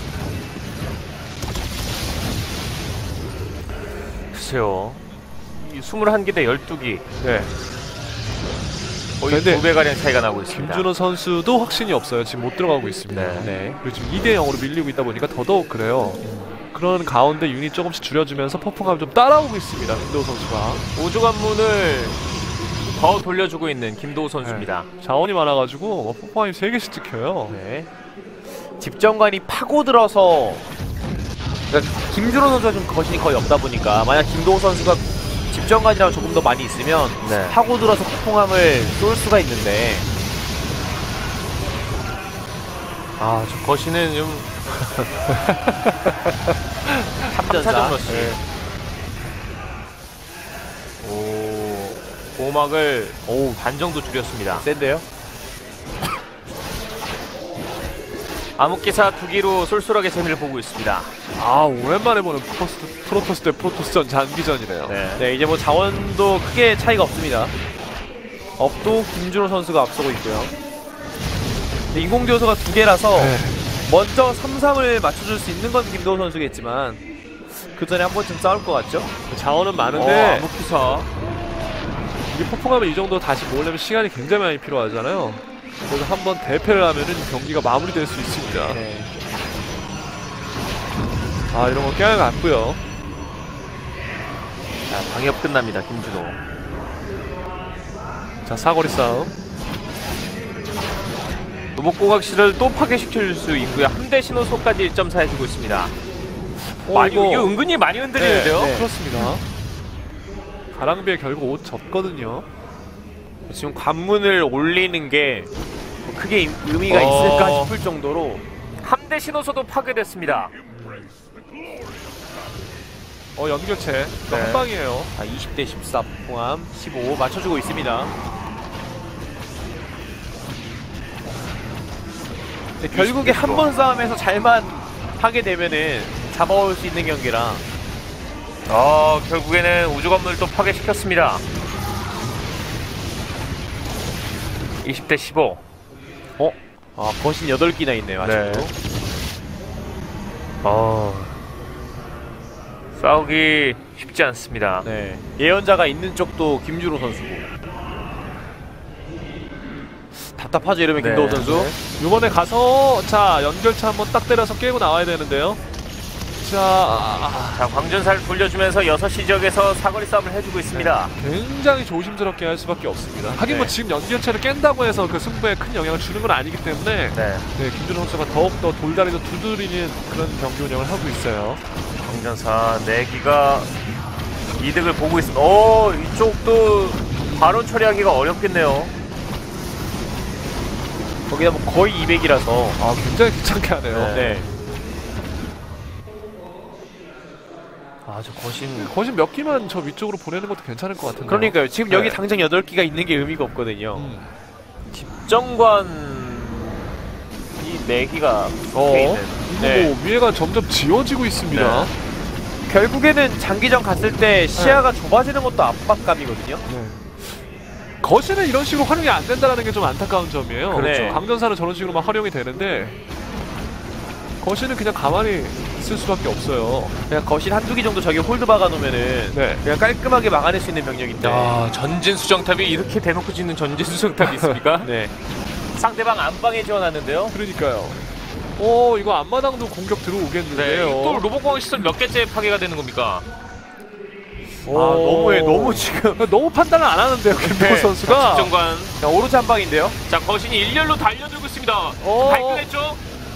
글쎄요. 이 스물한 개 대 열두 기. 네. 거의 근데 두 배가량 차이가 나고 있습니다. 김준호 선수도 확신이 없어요. 지금 못 들어가고 있습니다. 네. 네. 그리고 지금 이 대 영으로 밀리고 있다 보니까 더더욱 그래요. 그런 가운데 유닛 조금씩 줄여주면서 퍼포감 좀 따라오고 있습니다. 김도우 선수가. 우주관문을 더 돌려주고 있는 김도우 선수입니다. 네. 자원이 많아가지고 뭐 퍼포감이 세 개씩 찍혀요. 네. 집정관이 파고들어서 그러니까 김준호 선수가 좀 거신이 거의 없다 보니까 만약 김도우 선수가 집정관이랑 조금 더 많이 있으면 네. 파고들어서 폭풍함을 쏠 수가 있는데 아, 저 거신은 좀 삼전사. 삼차전 러시. 네. 오, 보호막을 오, 반 정도 줄였습니다. 센데요? 암흑기사 두 기로 쏠쏠하게 재미를 보고 있습니다. 아 오랜만에 보는 프로토스, 프로토스 대 프로토스전 장기전이네요. 네. 네, 이제 뭐 자원도 크게 차이가 없습니다. 업도 김준호 선수가 앞서고 있고요. 근데 인공지 요소가 두 개라서 네. 먼저 삼 삼을 맞춰줄 수 있는 건 김도우 선수겠지만 그 전에 한 번쯤 싸울 것 같죠? 자원은 어, 많은데 암흑기사. 이 퍼포감을 이 정도 다시 모으려면 시간이 굉장히 많이 필요하잖아요. 그래서 한번 대패를 하면은 경기가 마무리될 수 있습니다. 네. 아 이런 거 깨알같고요. 자, 방역 끝납니다. 김준호. 자 사거리 싸움. 로봇고각실을 또 파괴시킬 수 있고요. 함대 신호소까지 일 점 사 해주고 있습니다. 어, 많이, 이거- 이거 은근히 많이 흔들리는데요? 네, 그렇습니다. 가랑비에 결국 옷 졌거든요. 지금 관문을 올리는 게 크게 임- 의미가 어. 있을까 싶을 정도로 함대 신호소도 파괴됐습니다. 어 연결체 네. 한 방이에요. 아, 이십 대 십사 포함 십오 맞춰주고 있습니다. 네, 결국에 한 번 싸움에서 잘만 하게 되면은 잡아올 수 있는 경기라 어, 결국에는 우주건물을 또 파괴시켰습니다. 이십 대 십오. 어? 아, 거신 여덟 기나 있네요, 아직도. 네. 어, 싸우기 쉽지 않습니다. 네. 예언자가 있는 쪽도 김준호 선수고. 답답하죠, 이러면 네. 김도우 선수. 이번에 가서 자 연결체 한번 딱 때려서 깨고 나와야 되는데요. 자 자, 광전사를 돌려주면서 여섯 시 지역에서 사거리 싸움을 해주고 있습니다. 굉장히 조심스럽게 할 수밖에 없습니다. 하긴 뭐 네. 지금 연결체를 깬다고 해서 그 승부에 큰 영향을 주는 건 아니기 때문에 네. 네, 김준호 선수가 더욱더 돌다리도 두드리는 그런 경기 운영을 하고 있어요. 광전사 네 기가 이득을 보고 있습니다. 오, 이쪽도 바로 처리하기가 어렵겠네요. 거기다 뭐 거의 이백이라서. 아 굉장히 귀찮게 하네요. 네. 네. 아, 저 거신. 거신 몇 기만 저 위쪽으로 보내는 것도 괜찮을 것 같은데. 그러니까요. 지금 여기 네. 당장 여덟 기가 있는 게 의미가 없거든요. 음. 정관 이 네 기가 어? 돼 있는. 이거 네. 뭐 위에가 점점 지워지고 있습니다. 결국에는 장기전 갔을 때 시야가 좁아지는 것도 압박감이거든요. 네. 거신은 이런 식으로 활용이 안 된다는 게 좀 안타까운 점이에요. 그렇죠. 강전사는 저런 식으로만 활용이 되는데 거신은 그냥 가만히 있을 수밖에 없어요. 그냥 거신 한두 기 정도 저기 홀드 박아놓으면은 네. 그냥 깔끔하게 막아낼 수 있는 병력인데. 야, 전진 수정탑이 이렇게 대놓고 짓는 전진 수정탑이 있습니까? 네. 상대방 안방에 지원하는데요. 그러니까요. 오 이거 앞마당도 공격 네, 들어오겠는데요. 또 로봇공학 시설 몇 개째 파괴가 되는 겁니까? 아 너무해 너무 지금 너무 판단을 안 하는데요, 김도호 네. 선수가. 정관. 자, 오로지 한 방인데요. 자, 거신이 일렬로 달려들고 있습니다. 어. 발끈했죠?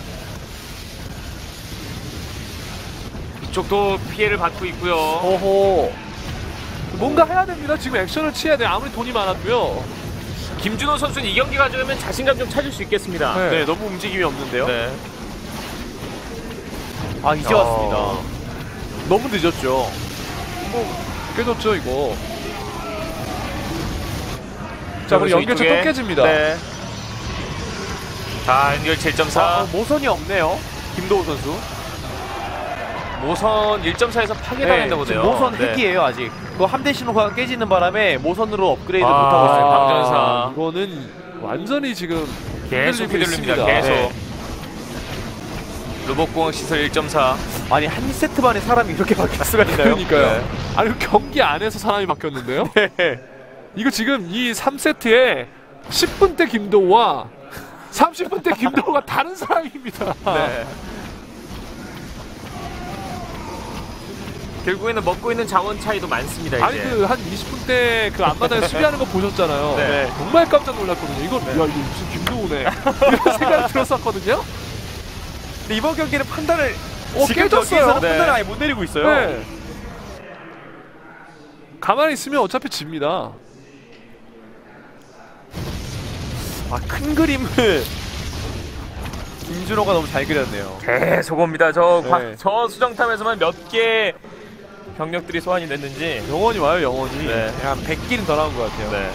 이쪽도 피해를 받고 있고요. 오호. 뭔가 해야 됩니다. 지금 액션을 취해야 돼요. 아무리 돈이 많아도요. 김준호 선수는 이 경기 가져가면 자신감 좀 찾을 수 있겠습니다. 네. 네, 너무 움직임이 없는데요. 네. 아 이제 어. 왔습니다. 너무 늦었죠. 깨졌죠, 이거. 자, 그리고 그래서 연결체 이쪽에, 또 깨집니다. 네. 자, 연결 칠 점 사. 아, 모선이 없네요. 김도우 선수. 모선 일 점 사에서 파괴당했나 지금 보네요. 모선 네. 핵이에요 아직. 그 함대 신호가 깨지는 바람에 모선으로 업그레이드 아, 못하고 있어요. 방전사. 이거는 완전히 지금 계속 흔들리고 휘둘립니다. 있습니다. 계속. 네. 로봇공학 시설 일 점 사. 아니 한 세트 만에 사람이 이렇게 바뀔 수가 있나요? 그러니까요. 네. 아니 경기 안에서 사람이 바뀌었는데요. 네. 이거 지금 이 삼 세트에 십 분 대 김도우와 삼십 분 대 김도우가 다른 사람입니다. 네. 결국에는 먹고 있는 자원 차이도 많습니다. 이제. 아니 그 한 이십 분 대 그 앞마당에 수비하는 거 보셨잖아요. 네. 정말 깜짝 놀랐거든요. 이거 야 이거 무슨 김도우네 이런 생각이 들었었거든요. 근데 이번 경기는 판단을 어, 지금 깨졌어요. 여기서는 네. 판단을 아예 못 내리고 있어요. 네. 가만히 있으면 어차피 집니다. 아, 큰 그림을 김준호가 너무 잘 그렸네요. 계속 옵니다. 저, 네. 과- 저 수정탑에서만 몇 개 병력들이 소환이 됐는지. 영원히 와요, 영원히. 네. 한 백 기는 더 나온 것 같아요. 네.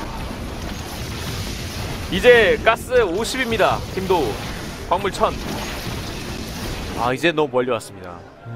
이제 가스 오십입니다. 김도우. 광물 천. 아, 이제 너무 멀리 왔습니다.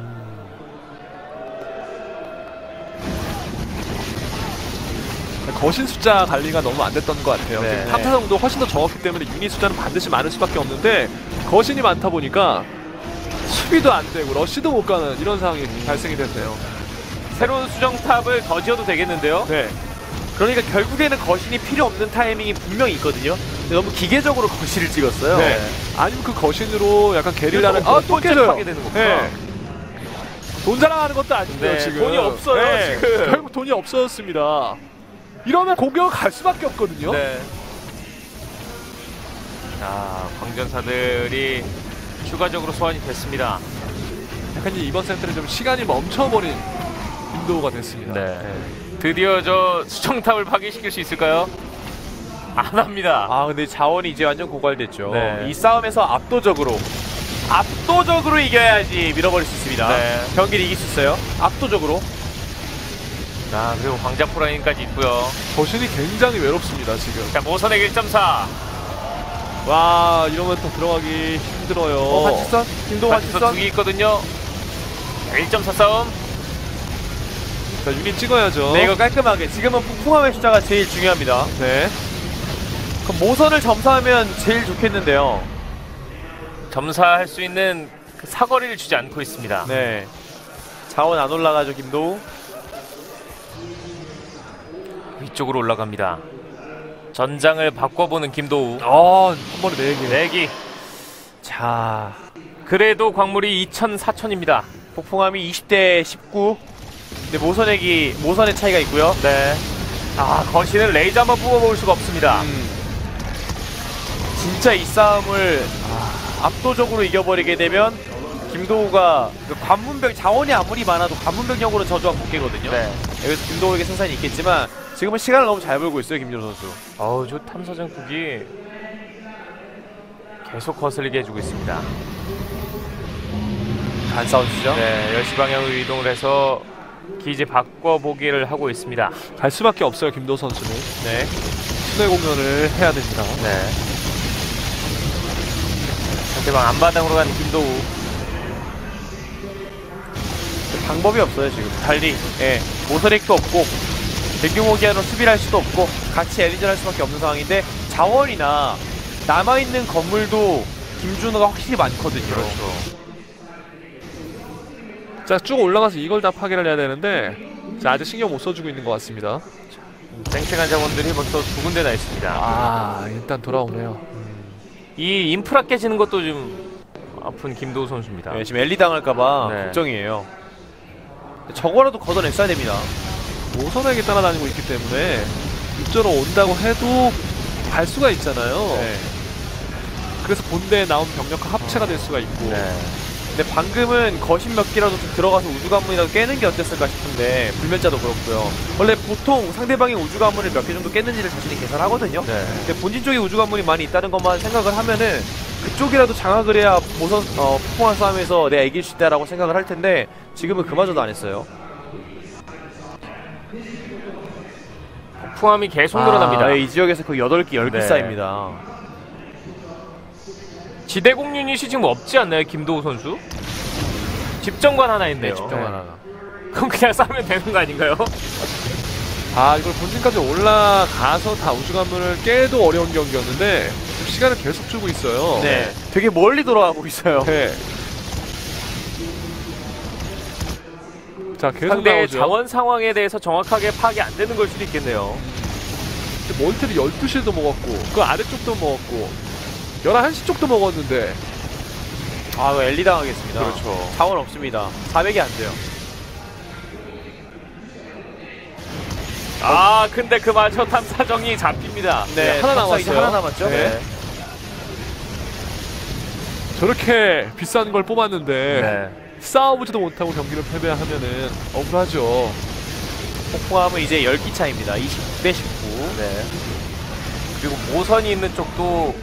거신 숫자 관리가 너무 안 됐던 것 같아요. 네. 탐사정도 훨씬 더 적었기 때문에 유닛 숫자는 반드시 많을 수밖에 없는데 거신이 많다 보니까 수비도 안 되고 러시도 못 가는 이런 상황이 발생이 됐네요. 새로운 수정탑을 더 지어도 되겠는데요? 네. 그러니까 결국에는 거신이 필요 없는 타이밍이 분명히 있거든요. 근데 너무 기계적으로 거신을 찍었어요. 네. 아니면 그 거신으로 약간 게릴라를 그래서 아또 번째 깨져요. 파괴되는 거구나. 네. 돈 자랑하는 것도 아닌데요 네, 지금. 돈이 없어요, 네. 지금. 결국 돈이 없어졌습니다. 이러면 공격을 갈 수밖에 없거든요. 네. 자, 광전사들이 추가적으로 소환이 됐습니다. 약간 이번 세트는 좀 시간이 멈춰버린 김도우가 됐습니다. 네. 드디어 저 수정탑을 파괴시킬 수 있을까요? 안 합니다. 아, 근데 자원이 이제 완전 고갈됐죠. 네. 이 싸움에서 압도적으로 압도적으로 이겨야지 밀어버릴 수 있습니다. 네. 경기를 이길 수 있어요. 압도적으로. 자, 그리고 광자포 라인까지 있고요. 거신이 굉장히 외롭습니다 지금. 자, 모선액 일 점 사. 와 이러면 또 들어가기 힘들어요. 어, 한치선? 김도우 한치선 한치선? 두개 있거든요. 일 점 사 싸움. 자 유닛 찍어야죠. 네, 이거 깔끔하게. 지금은 풍풍함의 숫자가 제일 중요합니다. 네. 그럼 모선을 점사하면 제일 좋겠는데요. 점사할 수 있는 그 사거리를 주지 않고 있습니다. 네. 자원 안 올라가죠, 김도우. 위쪽으로 올라갑니다. 전장을 바꿔보는 김도우. 아, 한 번에 네 개. 내기. 자, 그래도 광물이 이천, 사천입니다. 폭풍함이 이십 대 십구. 근데 모선액이 모선의 차이가 있고요. 네. 아, 거신은 레이저 한번 뽑아볼 수가 없습니다. 음, 진짜 이 싸움을 아, 압도적으로 이겨버리게 되면 김도우가 그 관문병 자원이 아무리 많아도 관문병력으로 저조한 국계거든요. 네. 여기서 김도우에게 승산이 있겠지만 지금은 시간을 너무 잘 벌고 있어요, 김준호 선수. 어우, 저 탐사정국이 계속 거슬리게 해주고 있습니다. 안 싸워주죠? 네, 열 시 방향으로 이동을 해서 기지 바꿔보기를 하고 있습니다. 갈 수밖에 없어요 김도우 선수는. 네. 순회 공연을 해야 됩니다. 네. 상대방 앞마당으로 가는 김도우. 방법이 없어요, 지금. 달리. 예. 모선액도 없고 대규모 기한으로 수비를 할 수도 없고 같이 에리전 할 수밖에 없는 상황인데 자원이나 남아있는 건물도 김준호가 확실히 많거든요. 그렇죠. 자 쭉 올라가서 이걸 다 파괴를 해야 되는데 자 아직 신경 못 써주고 있는 것 같습니다. 땡땡한 자원들이 벌써 두 군데나 있습니다. 아 일단 돌아오네요. 이 인프라 깨지는 것도 좀 아픈 김도우 선수입니다. 네, 지금 엘리 당할까봐 네. 걱정이에요. 저거라도 걷어냈어야 됩니다. 모선에게 따라다니고 있기 때문에 육전으로 온다고 해도 갈 수가 있잖아요. 네. 그래서 본대에 나온 병력과 합체가 될 수가 있고. 네. 근데 방금은 거신 몇 개라도 좀 들어가서 우주관문이라도 깨는 게 어땠을까 싶은데 불멸자도 그렇고요. 원래 보통 상대방이 우주관문을 몇 개 정도 깼는지를 자신이 계산하거든요. 네. 근데 본진 쪽에 우주관문이 많이 있다는 것만 생각을 하면은 그쪽이라도 장악을 해야 모선 어, 폭풍한 싸움에서 내가 이길 수 있다라고 생각을 할 텐데 지금은 그마저도 안 했어요. 폭풍함이 계속 늘어납니다. 아, 네, 이 지역에서 그 여덟 개, 열 개 네. 쌓입니다. 지대공 유닛이 지금 없지 않나요, 김도우 선수? 집정관 하나 있네요. 네, 집정관 하나. 그럼 그냥 싸면 되는 거 아닌가요? 아, 이걸 본진까지 올라가서 다 우주관문을 깨도 어려운 경기였는데 지금 시간을 계속 주고 있어요. 네, 되게 멀리 돌아가고 있어요. 네. 자, 계속 상대의 나오죠. 자원 상황에 대해서 정확하게 파악이 안 되는 걸 수도 있겠네요. 멀티를 열두 시에도 먹었고 그 아래쪽도 먹었고 열한 시 쪽도 먹었는데. 아, 이거 엘리 당하겠습니다. 그렇죠. 자원 없습니다. 사백이 안 돼요. 아, 근데 그 마저 탐사정이 잡힙니다. 네, 하나 탑사이즈 남았어요. 하나 남았죠. 네. 네. 저렇게 비싼 걸 뽑았는데 네. 싸워보지도 못하고 경기를 패배하면은 억울하죠. 폭풍함은 이제 열 기 차입니다. 이십구 대 십구. 네. 그리고 모선이 있는 쪽도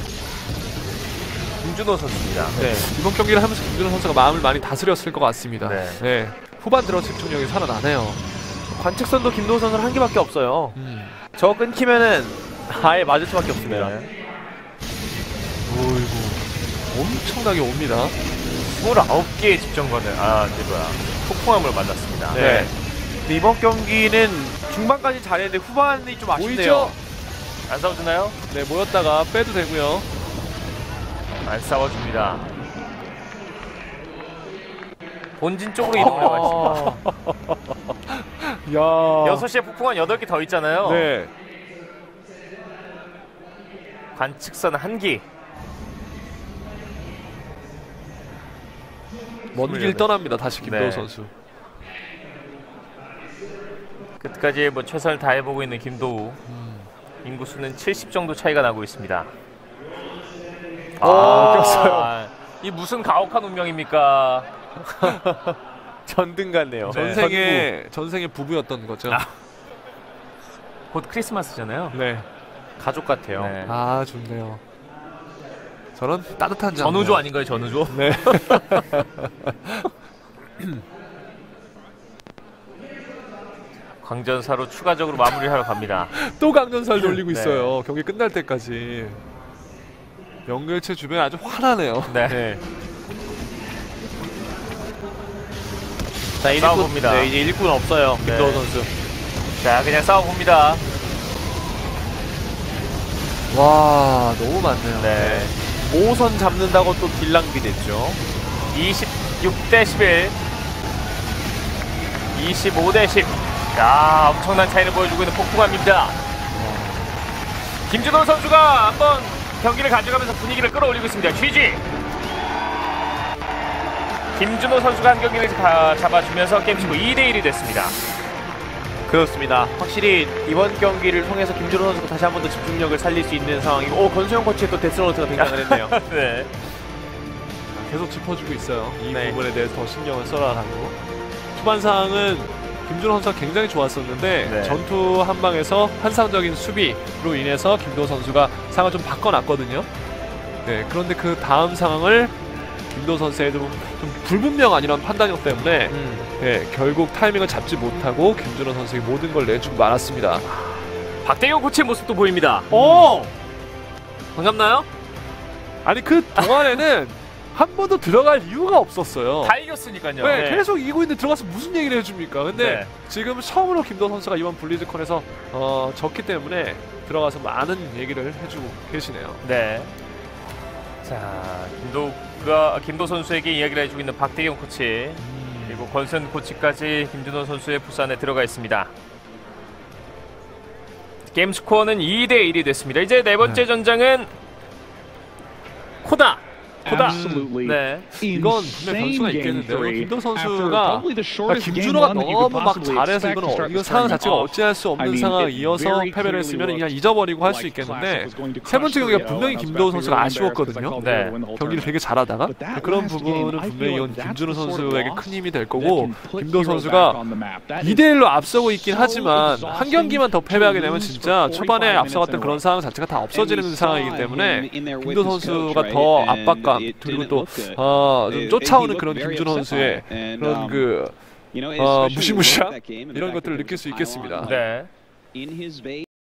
김준호 선수입니다. 네. 이번 경기를 하면서 김준호 선수가 마음을 많이 다스렸을 것 같습니다. 네. 네. 후반 들어 집중력이 살아나네요. 관측선도 김도우 선수는 한 개밖에 없어요. 음. 저거 끊기면은 아예 맞을 수밖에 없습니다. 네. 어이구, 엄청나게 옵니다. 스물아홉 개의 집정관을, 아, 네, 뭐야. 폭풍함을 만났습니다. 네. 근데 이번 경기는 중반까지 잘했는데 후반이 좀 아쉽네요. 보이죠? 안 싸워주나요? 네, 모였다가 빼도 되고요. 안 싸워줍니다. 본진 쪽으로 이동을 해가겠습니다. 야. 여섯 시에 폭풍함 여덟 개 더 있잖아요. 네. 관측선 한 기. 먼 길 떠납니다. 다시 김도우 네. 선수. 끝까지 뭐 최선을 다해보고 있는 김도우. 음. 인구수는 칠십 정도 차이가 나고 있습니다. 오, 꼈어요. 이 무슨 가혹한 운명입니까? 전등 같네요. 전생의 전생의 부부였던 거죠. 아. 곧 크리스마스잖아요. 네. 가족 같아요. 네. 아, 좋네요. 저런 따뜻한 장면. 전우조 아닌가요, 전우조? 네. 광전사로 추가적으로 마무리하러 갑니다. 또 강전사를 돌리고 네. 있어요. 경기 끝날 때까지. 연결체 주변이 아주 환하네요. 네. 네. 자, 일꾼, 싸워봅니다. 네, 이제 일꾼 없어요. 네. 김도우 선수. 자, 그냥 싸워봅니다. 와, 너무 많네요. 네. 모선 잡는다고 또 딜 낭비됐죠. 이십육 대 십일. 이십오 대 십. 야, 엄청난 차이를 보여주고 있는 폭풍함입니다. 김준호 선수가 한번 경기를 가져가면서 분위기를 끌어올리고 있습니다. 지지. 김준호 선수가 한 경기를 가, 잡아주면서 게임스코 이 대 일이 됐습니다. 그렇습니다. 확실히 이번 경기를 통해서 김준호 선수가 다시 한 번 더 집중력을 살릴 수 있는 상황이고, 오, 권수영 코치의 또 데스노트가 등장을 했네요. 네. 계속 짚어주고 있어요. 이 네. 부분에 대해서 더 신경을 써라라고. 초반 상황은 김준호 선수가 굉장히 좋았었는데 네. 전투 한 방에서 환상적인 수비로 인해서 김도우 선수가 상황을 좀 바꿔놨거든요. 네, 그런데 그 다음 상황을 김도우 선수의 좀, 좀 불분명한 이런 판단력 때문에 음. 네, 결국 타이밍을 잡지 못하고 김준호 선수에게 모든 걸 내주고 말았습니다. 박대경 코치의 모습도 보입니다. 오! 반갑나요? 아니 그 동안에는 한 번도 들어갈 이유가 없었어요. 다 이겼으니까요. 네, 계속 이기고 있는데 들어가서 무슨 얘기를 해줍니까? 근데 네. 지금 처음으로 김도우 선수가 이번 블리즈컨에서 어, 졌기 때문에 들어가서 많은 얘기를 해주고 계시네요. 네. 자, 김도우가 김도 선수에게 이야기를 해주고 있는 박대경 코치 음. 그리고 권선 코치까지 김준호 선수의 부산에 들어가 있습니다. 게임 스코어는 이 대 일이 됐습니다. 이제 네 번째 네. 전장은 코다. 크다. absolutely 네. 이건 분명 변수가 있겠는데요. 김도 선수가 그러니까 김준호가 너무 막 잘해서 이건 어, 이건 상황 자체가 어찌할 수 없는 상황이어서 패배를 했으면 그냥 잊어버리고 할 수 있겠는데 세 번째 경기가 분명히 김도우 선수가 아쉬웠거든요. 네. 경기를 되게 잘하다가 그런 부분은 분명히 이건 김준호 선수에게 큰 힘이 될 거고 김도우 선수가 이 대 일로 앞서고 있긴 하지만 한 경기만 더 패배하게 되면 진짜 초반에 앞서갔던 그런 상황 자체가 다 없어지는 상황이기 때문에 김도우 선수가 더 압박감 그리고 또 어, 좀 쫓아오는 그런 김준호 선수의 그런 그 어, 무시무시한 이런 것들을 느낄 수 있겠습니다. 네.